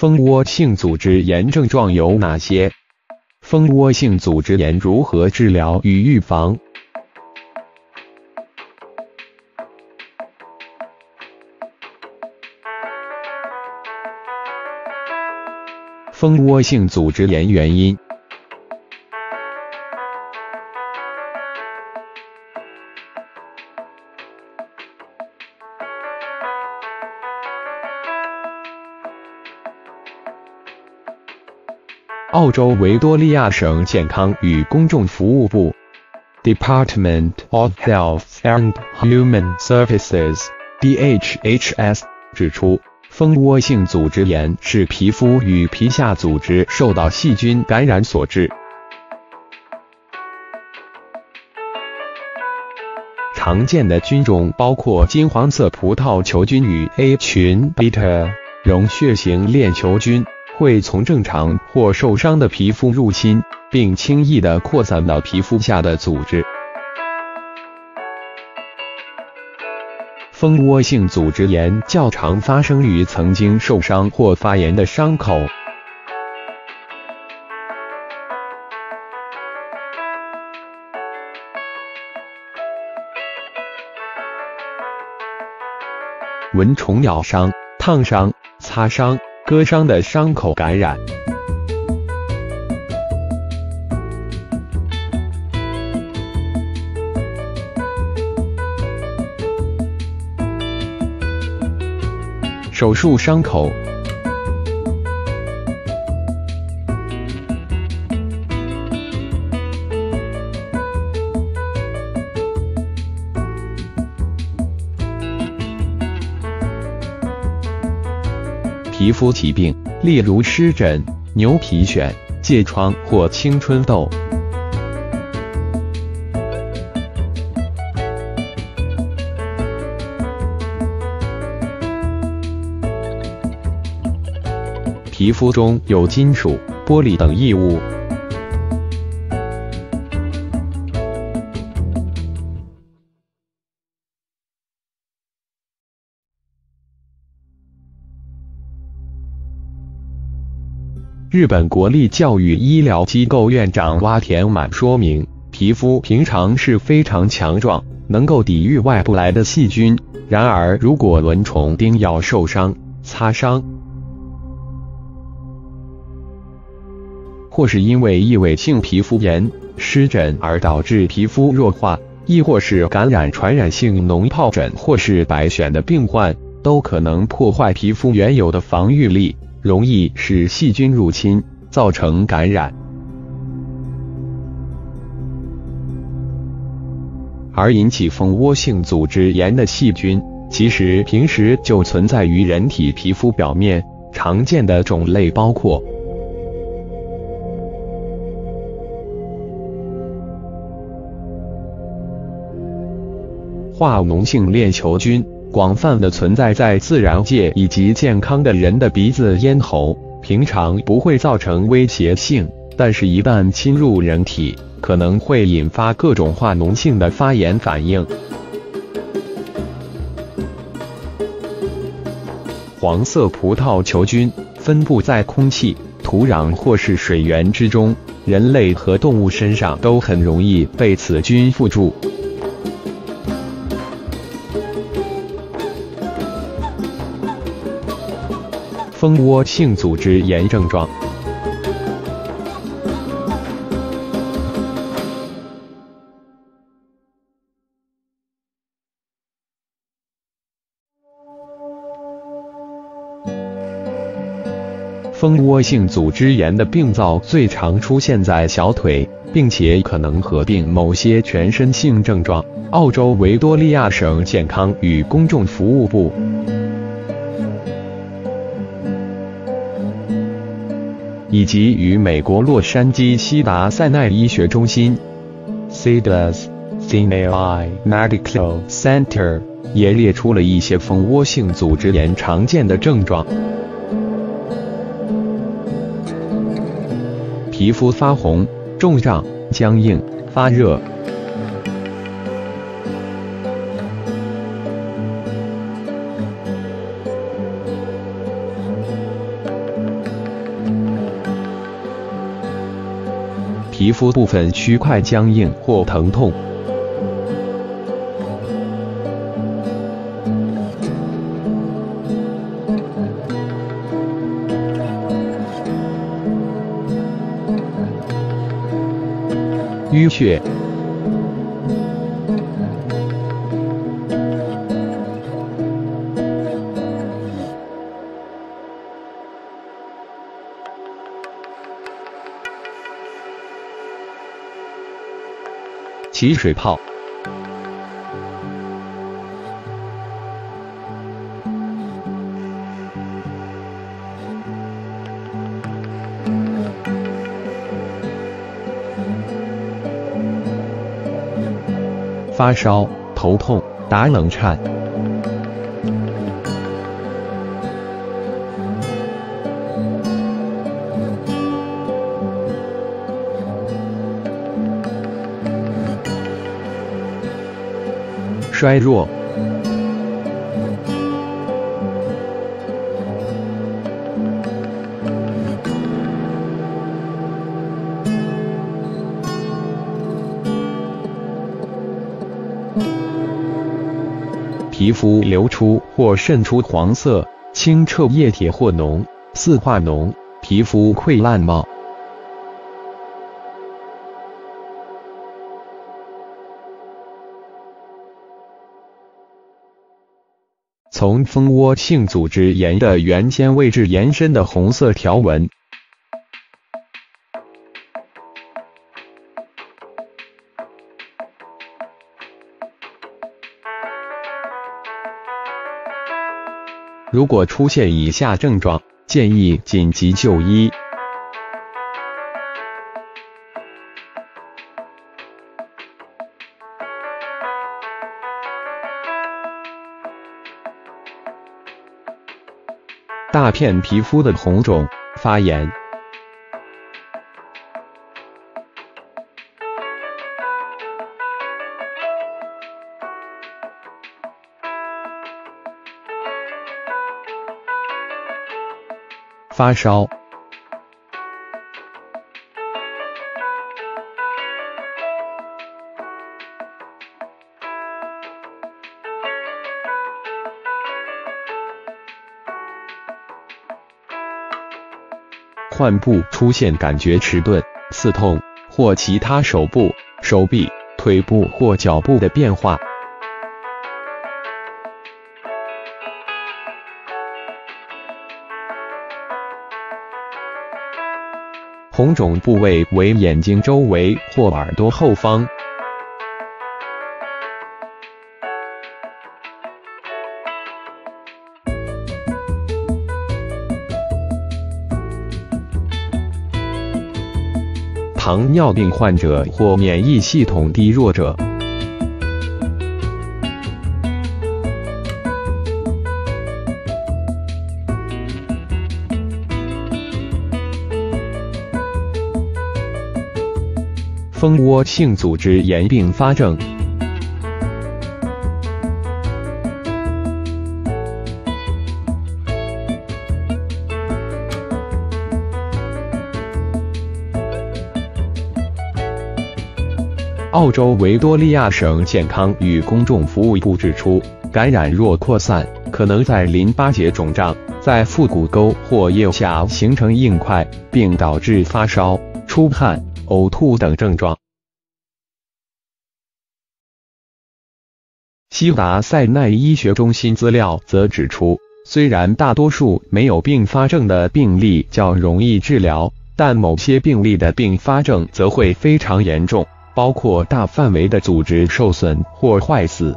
蜂窝性组织炎症状有哪些？蜂窝性组织炎如何治疗与预防？蜂窝性组织炎原因。澳洲维多利亚省健康与公众服务部 Department of Health and Human Services（DHHS） 指出，蜂窝性组织炎是皮肤与皮下组织受到细菌感染所致。常见的菌种包括金黄色葡萄球菌与 A 群 beta 溶血型链球菌。会从正常或受伤的皮肤入侵，并轻易地扩散到皮肤下的组织。蜂窝性组织炎较常发生于曾经受伤或发炎的伤口。蚊虫咬伤、烫伤、擦伤、割伤的伤口感染。手术伤口。皮肤疾病，例如湿疹、牛皮癣、疥疮或青春痘。皮肤中有金属、玻璃等异物。日本国立教育医疗机构院长洼田满说明，皮肤平常是非常强壮，能够抵御外部来的细菌。然而，如果蚊虫叮咬受伤、擦伤，或是因为异位性皮肤炎、湿疹而导致皮肤弱化，亦或是感染传染性脓疱疹或是白癣的病患，都可能破坏皮肤原有的防御力。容易使细菌入侵，造成感染。而引起蜂窝性组织炎的细菌，其实平时就存在于人体皮肤表面，常见的种类包括化脓性链球菌。广泛的存在在自然界以及健康的人的鼻子、咽喉，平常不会造成威胁性，但是一旦侵入人体，可能会引发各种化脓性的发炎反应。黄色葡萄球菌分布在空气、土壤或是水源之中，人类和动物身上都很容易被此菌附住。蜂窝性组织炎症状。蜂窝性组织炎的病灶最常出现在小腿，并且可能合并某些全身性症状。澳洲维多利亚省健康与公众服务部以及与美国洛杉矶西达塞奈医学中心 （CDAS Sinai Medical Center） 也列出了一些蜂窝性组织炎常见的症状：皮肤发红、肿胀、僵硬、发热。 皮肤部分区块僵硬或疼痛。淤血、起水泡、发烧、头痛、打冷颤。衰弱、皮肤流出或渗出黄色、清澈液体或脓、似化脓，皮肤溃烂貌。从蜂窝性组织炎的原先位置延伸的红色条纹。如果出现以下症状，建议紧急就医。大片皮肤的红肿、发炎、发烧、患部出现感觉迟钝、刺痛或其他手部、手臂、腿部或脚部的变化。红肿部位为眼睛周围或耳朵后方。糖尿病患者或免疫系统低弱者。蜂窝性组织炎并发症。澳洲维多利亚省健康与公众服务部指出，感染若扩散，可能在淋巴结肿胀，在腹股沟或腋下形成硬块，并导致发烧、出汗、呕吐等症状。西达塞奈医学中心资料则指出，虽然大多数没有并发症的病例较容易治疗，但某些病例的并发症则会非常严重，包括大范围的组织受损或坏死。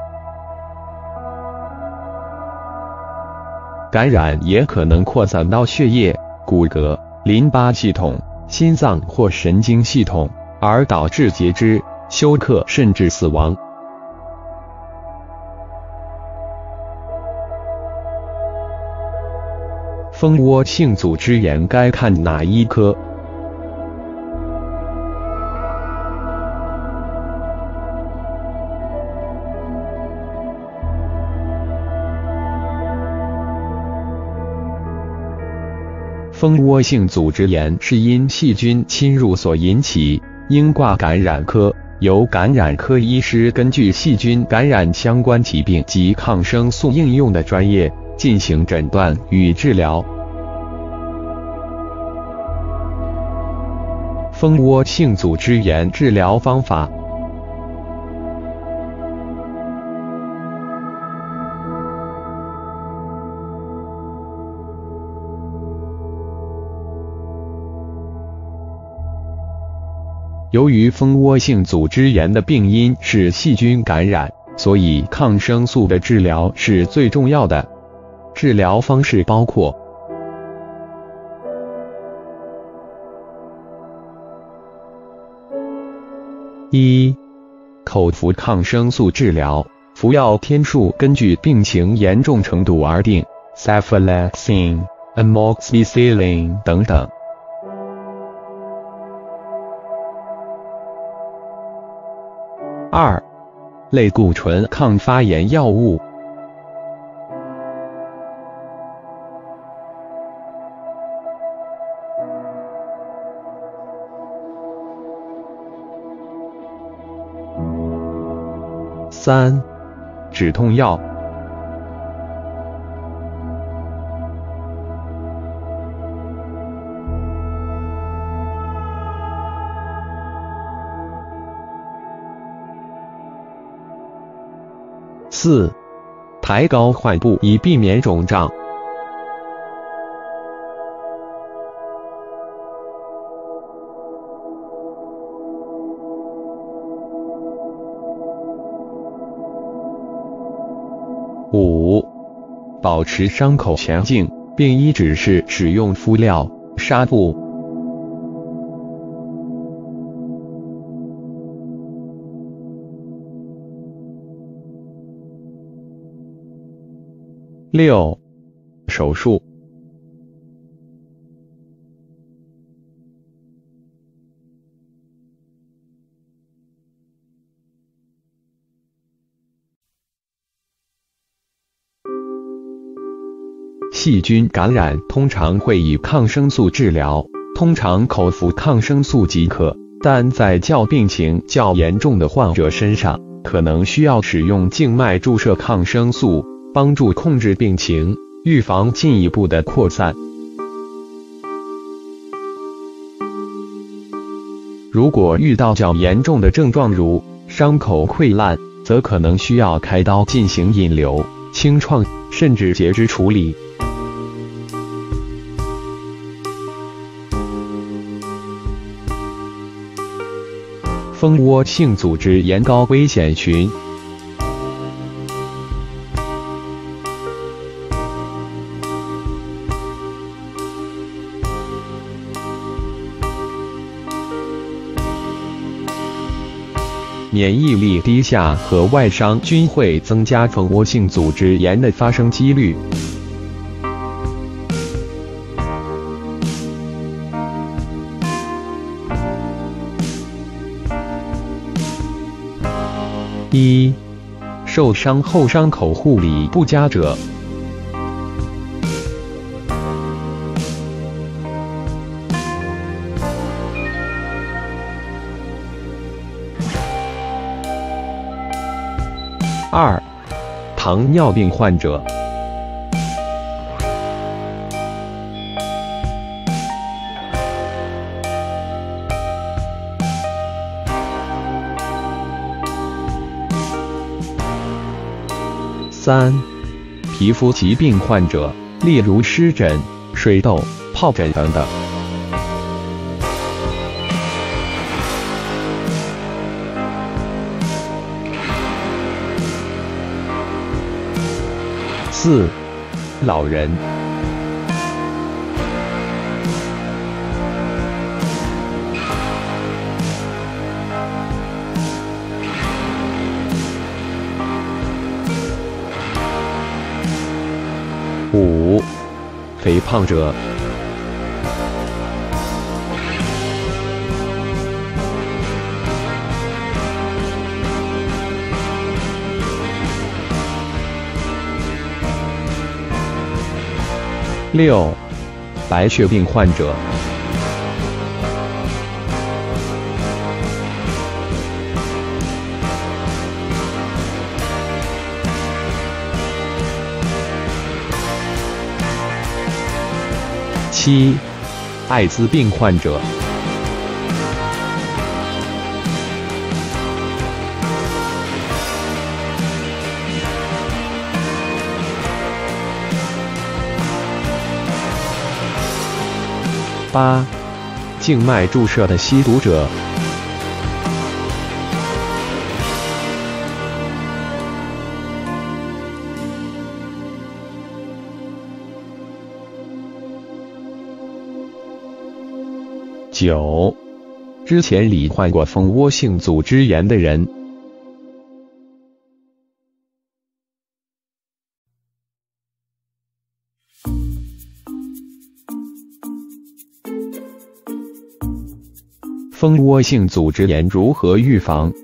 感染也可能扩散到血液、骨骼、淋巴系统、心脏或神经系统，而导致截肢、休克甚至死亡。蜂窝性组织炎该看哪医科？ 蜂窝性组织炎是因细菌侵入所引起，应挂感染科，由感染科医师根据细菌感染相关疾病及抗生素应用的专业进行诊断与治疗。蜂窝性组织炎治疗方法。由于蜂窝性组织炎的病因是细菌感染，所以抗生素的治疗是最重要的。治疗方式包括一、口服抗生素治疗，服药天数根据病情严重程度而定 ，Cephalexin、Amoxicillin 等等。二、类固醇抗发炎药物。三、止痛药。四、抬高患部以避免肿胀。五、保持伤口前净，并依指示使用敷料、纱布。六、手术。细菌感染通常会以抗生素治疗，通常口服抗生素即可，但在病情较严重的患者身上，可能需要使用静脉注射抗生素，帮助控制病情，预防进一步的扩散。如果遇到较严重的症状如伤口溃烂，则可能需要开刀进行引流、清创，甚至截肢处理。蜂窝性组织炎高危险群。免疫力低下和外伤均会增加蜂窝性组织炎的发生几率。一、受伤后伤口护理不佳者。二、糖尿病患者。三、皮肤疾病患者，例如湿疹、水痘、疱疹等等。四、老人。五、肥胖者。六、 白血病患者。7、艾滋病患者。8、静脉注射的吸毒者。9、之前罹患过蜂窝性组织炎的人。蜂窝性组织炎如何预防？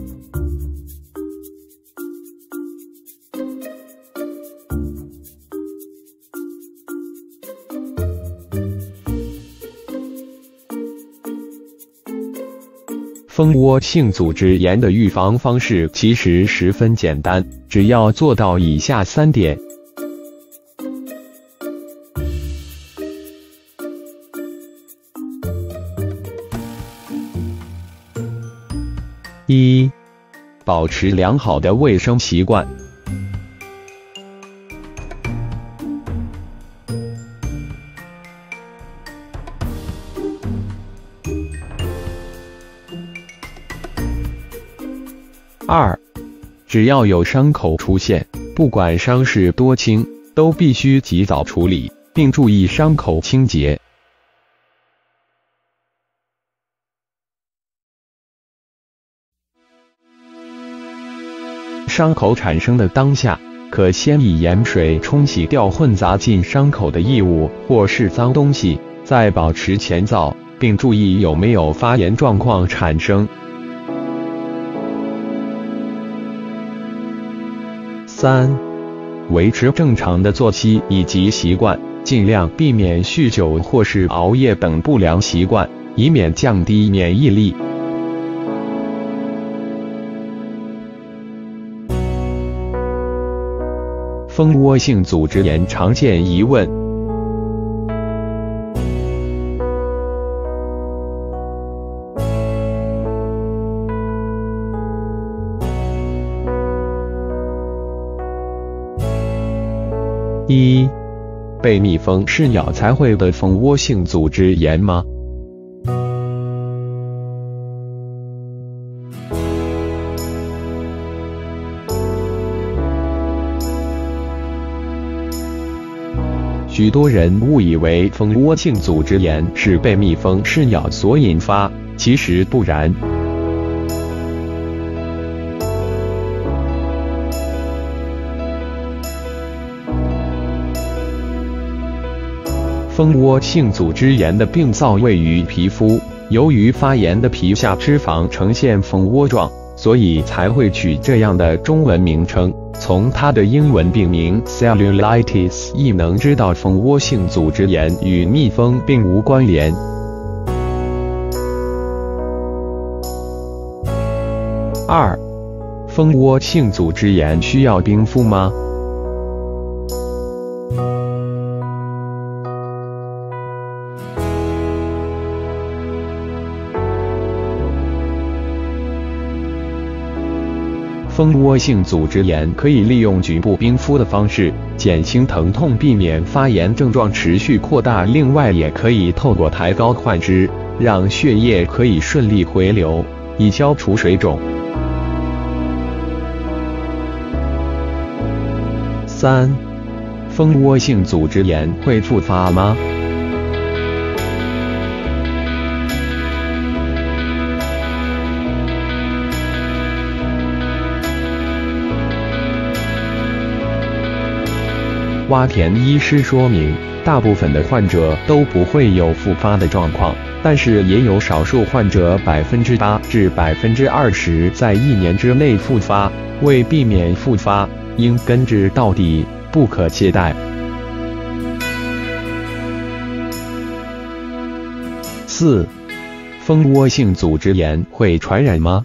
蜂窝性组织炎的预防方式其实十分简单，只要做到以下3点。1、保持良好的卫生习惯。2、只要有伤口出现，不管伤势多轻，都必须及早处理，并注意伤口清洁。伤口产生的当下，可先以盐水冲洗掉混杂进伤口的异物或是脏东西，再保持前皂，并注意有没有发炎状况产生。3、维持正常的作息以及习惯，尽量避免酗酒或是熬夜等不良习惯，以免降低免疫力。蜂窝性组织炎常见疑问。1、被蜜蜂噬咬才会得蜂窝性组织炎吗？许多人误以为蜂窝性组织炎是被蜜蜂噬咬所引发，其实不然。蜂窝性组织炎的病灶位于皮肤，由于发炎的皮下脂肪呈现蜂窝状，所以才会取这样的中文名称。从它的英文病名 cellulitis 亦能知道蜂窝性组织炎与蜜蜂并无关联。2、蜂窝性组织炎需要冰敷吗？蜂窝性组织炎可以利用局部冰敷的方式减轻疼痛，避免发炎症状持续扩大。另外，也可以透过抬高患肢，让血液可以顺利回流，以消除水肿。3、蜂窝性组织炎会复发吗？洼田医师说明，大部分的患者都不会有复发的状况，但是也有少数患者8%至20%在1年之内复发。为避免复发，应根治到底，不可懈怠。 4. 蜂窝性组织炎会传染吗？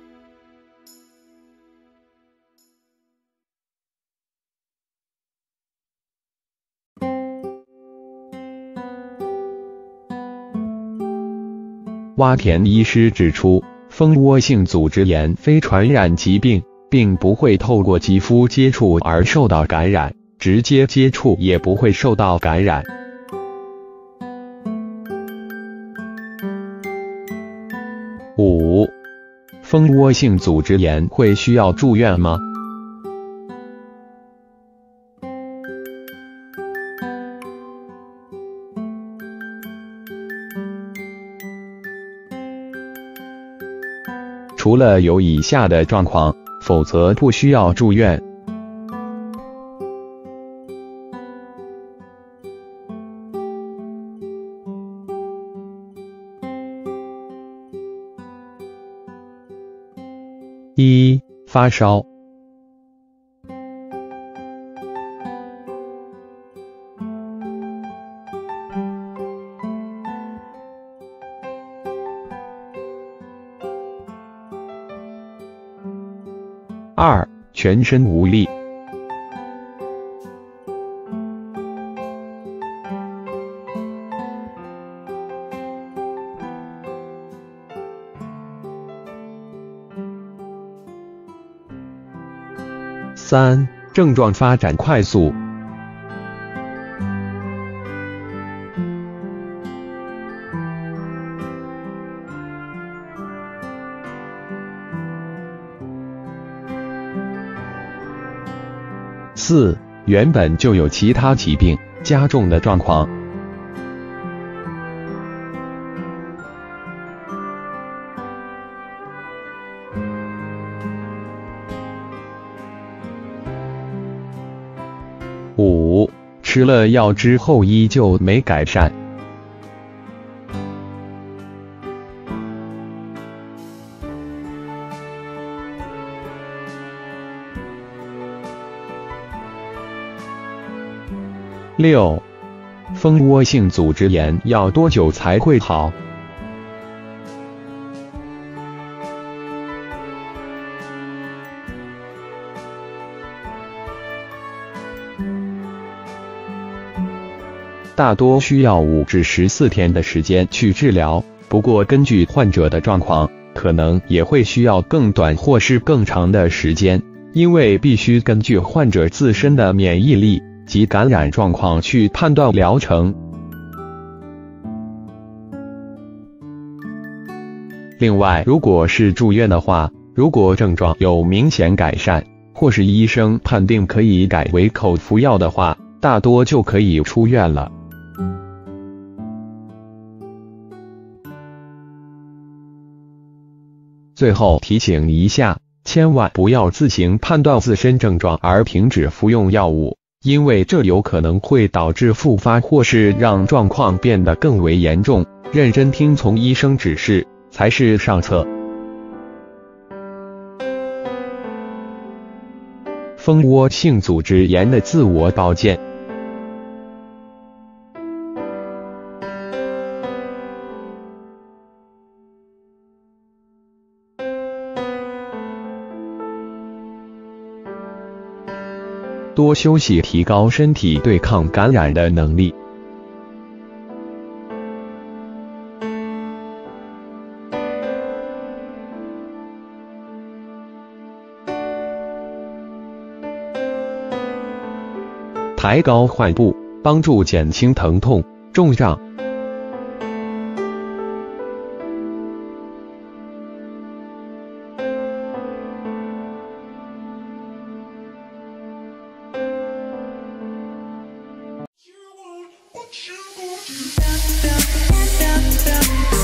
洼田医师指出，蜂窝性组织炎非传染疾病，并不会透过肌肤接触而受到感染，直接接触也不会受到感染。5. 蜂窝性组织炎会需要住院吗？除了有以下的状况，否则不需要住院。1. 发烧。2. 全身无力。3. 症状发展快速。4. 原本就有其他疾病加重的状况。5. 吃了药之后依旧没改善。6. 蜂窝性组织炎要多久才会好？大多需要5至14天的时间去治疗，不过根据患者的状况，可能也会需要更短或是更长的时间，因为必须根据患者自身的免疫力及感染状况去判断疗程。另外，如果是住院的话，如果症状有明显改善，或是医生判定可以改为口服药的话，大多就可以出院了。最后提醒一下，千万不要自行判断自身症状而停止服用药物，因为这有可能会导致复发或是让状况变得更为严重。认真听从医生指示才是上策。蜂窝性组织炎的自我保健。多休息，提高身体对抗感染的能力。抬高患部，帮助减轻疼痛、重胀。 You are what you want.